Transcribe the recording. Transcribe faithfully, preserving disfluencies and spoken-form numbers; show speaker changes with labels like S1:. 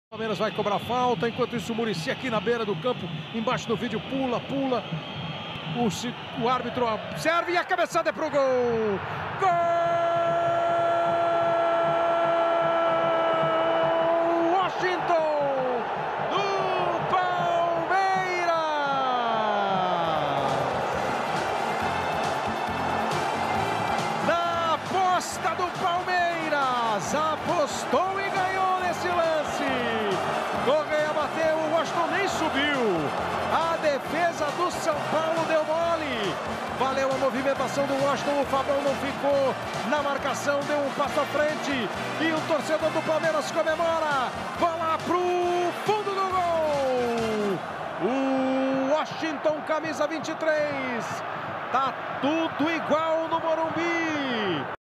S1: O Palmeiras vai cobrar falta, enquanto isso o Muricy aqui na beira do campo, embaixo do vídeo, pula, pula. O, o árbitro observa e a cabeçada é pro gol. Gol! Washington do Palmeiras! Na aposta do Palmeiras, apostou e ganhou nesse lance. Correia bateu, o Washington nem subiu. A defesa do São Paulo deu mole. Valeu a movimentação do Washington, o Fabão não ficou na marcação, deu um passo à frente. E o torcedor do Palmeiras comemora. Bola pro fundo do gol. O Washington, camisa vinte e três. Tá tudo igual no Morumbi.